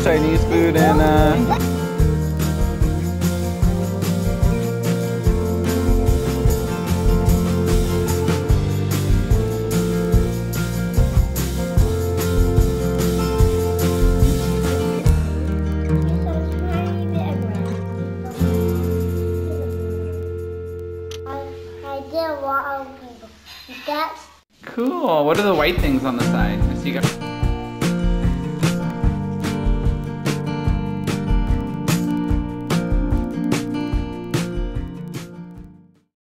Chinese food and I did a lot of people. That's cool. What are the white things on the side? I see you got